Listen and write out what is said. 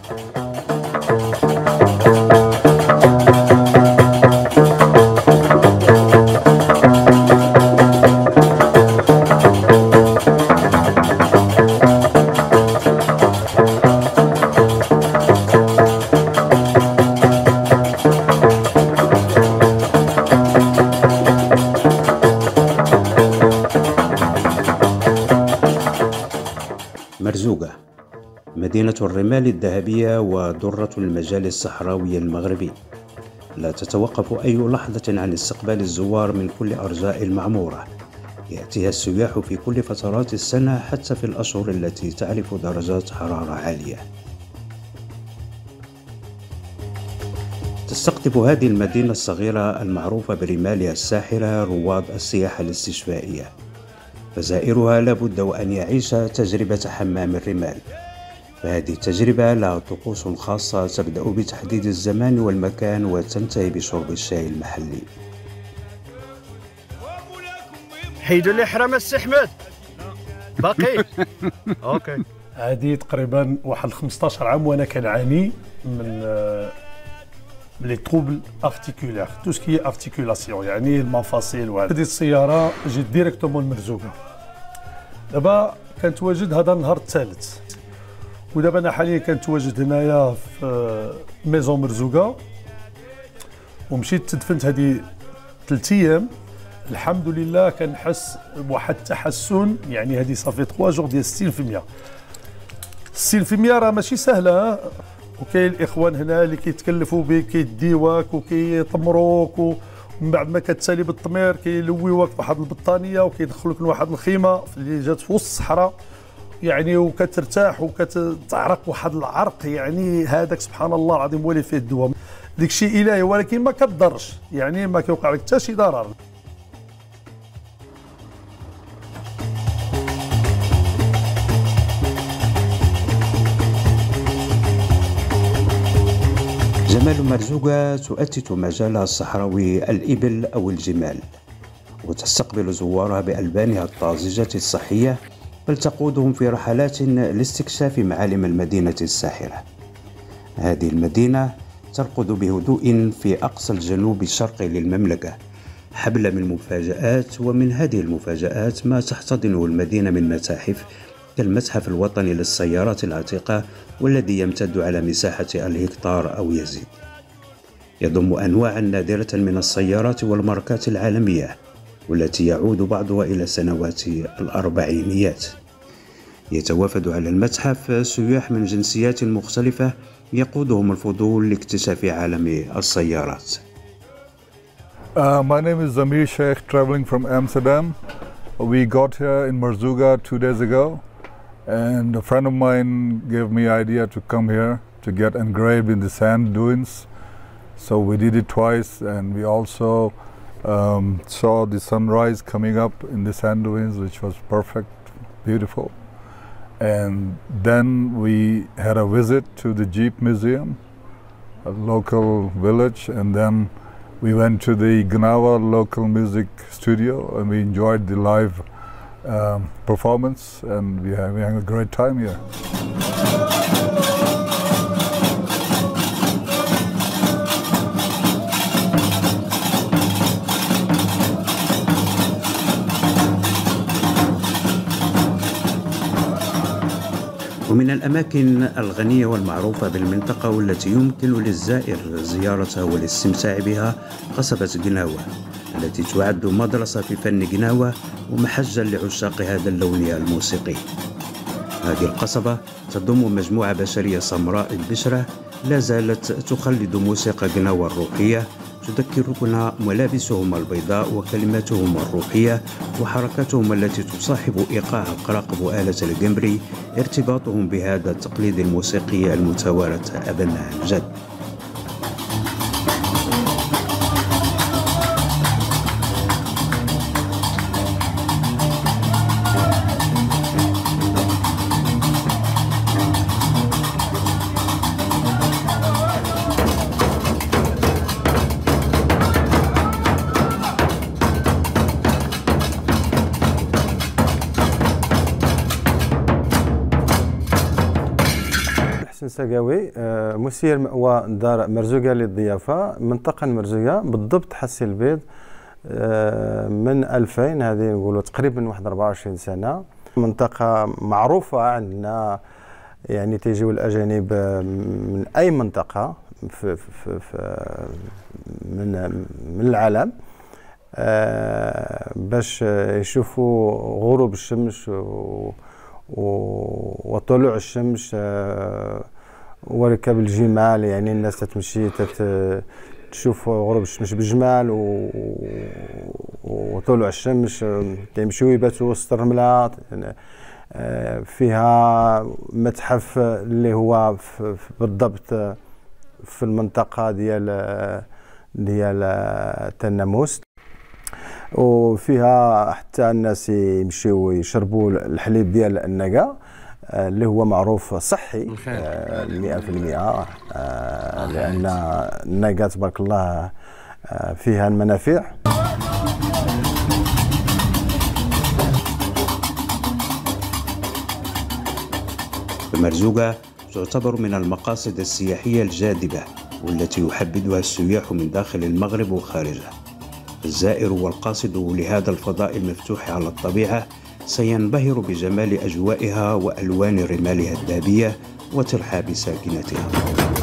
مرزوقة مدينة الرمال الذهبية ودرة المجال الصحراوي المغربي، لا تتوقف أي لحظة عن استقبال الزوار من كل أرجاء المعمورة. يأتيها السياح في كل فترات السنة حتى في الأشهر التي تعرف درجات حرارة عالية. تستقطب هذه المدينة الصغيرة المعروفة برمالها الساحرة رواد السياحة الاستشفائية، فزائرها لابد وأن يعيش تجربة حمام الرمال. فهذه التجربة لها طقوس خاصة تبدأ بتحديد الزمان والمكان وتنتهي بشرب الشاي المحلي. حيدوا لي حرام السي احمد باقي. اوكي، هذه تقريبا واحد 15 عام وانا كنعاني من لي تروبل ارتيكولير، تو سكي ارتيكولاسيون، يعني المفاصل. وهذه السياره جيت ديريكتومون لمرزوقه. دابا كنتواجد هذا النهار الثالث، ودابا انا حاليا كنتواجد هنايا في ميزون مرزوقه، ومشيت تدفنت هذه 3 ايام. الحمد لله كنحس بواحد التحسن، يعني هذه صافي 3 جور ديال 60%. 60% راه ماشي سهله، وكاين الاخوان هنا اللي كيتكلفوا بك، كيديوك وكيطمروك، ومن بعد ما كتسالي بالطمير كيلويوك بواحد البطانيه وكيدخلوك لواحد الخيمه اللي جات في وسط الصحراء، يعني وكترتاح وكتعرق واحد العرق، يعني هذاك سبحان الله العظيم هو اللي فيه الدواء. داك الشيء الهي، ولكن ما كتضرش، يعني ما كيوقع لك حتى شي ضرر. جمال مرزوقة تؤتت مجالها الصحراوي الإبل أو الجمال، وتستقبل زوارها بألبانها الطازجة الصحية، بل تقودهم في رحلات لاستكشاف معالم المدينة الساحرة. هذه المدينة ترقد بهدوء في أقصى الجنوب الشرقي للمملكة، حبل من مفاجآت، ومن هذه المفاجآت ما تحتضنه المدينة من متاحف كالمتحف الوطني للسيارات العتيقة، والذي يمتد على مساحة الهكتار أو يزيد. يضم أنواعا نادرة من السيارات والماركات العالمية، والتي يعود بعضها إلى سنوات الأربعينيات. يتوافد على المتحف سياح من جنسيات مختلفة يقودهم الفضول لاكتشاف عالم السيارات. My name is Zamir Sheikh, traveling from Amsterdam. We got here in Marzuga 2 days ago, and a friend of mine gave me idea to come here to get engraved in the sand dunes. So we did it twice, and we also saw the sunrise coming up in the sand dunes, which was perfect, beautiful. And then we had a visit to the Jeep Museum, a local village, and then we went to the Gnawa local music studio, and we enjoyed the live performance, and we had a great time here. ومن الأماكن الغنية والمعروفة بالمنطقة والتي يمكن للزائر زيارتها والاستمتاع بها قصبة قناوة، التي تعد مدرسة في فن قناوة ومحجا لعشاق هذا اللون الموسيقي. هذه القصبة تضم مجموعة بشرية سمراء البشرة لا زالت تخلد موسيقى قناوة الروحية، تذكرنا ملابسهم البيضاء وكلماتهم الروحية وحركاتهم التي تصاحب إيقاع قراقب آلة القمبري، ارتباطهم بهذا التقليد الموسيقي المتوارث أبا عن جد. نساقاوي مسير مأوى دار مرزوقة للضيافة، منطقة مرزوقة بالضبط حسي البيض من 2000، هذه نقولوا تقريبا واحد 24 سنة. منطقة معروفة عندنا، يعني تيجيو الأجانب من أي منطقة من العالم باش يشوفوا غروب الشمس وطلوع الشمس وركب الجمال. يعني الناس تتمشي تشوف غروب الشمس بالجمال وطلوع الشمس، تيمشيو يباتوا وسط الرملة. فيها متحف اللي هو بالضبط في المنطقة ديال التناموس، وفيها حتى الناس يمشيو يشربوا الحليب ديال النقا اللي هو معروف صحي 100%، لأن النقا تبارك الله فيها المنافع. مرزوقة تعتبر من المقاصد السياحية الجاذبة والتي يحبذها السياح من داخل المغرب وخارجه. الزائر والقاصد لهذا الفضاء المفتوح على الطبيعة سينبهر بجمال أجوائها وألوان رمالها الذهبية وترحاب ساكنتها.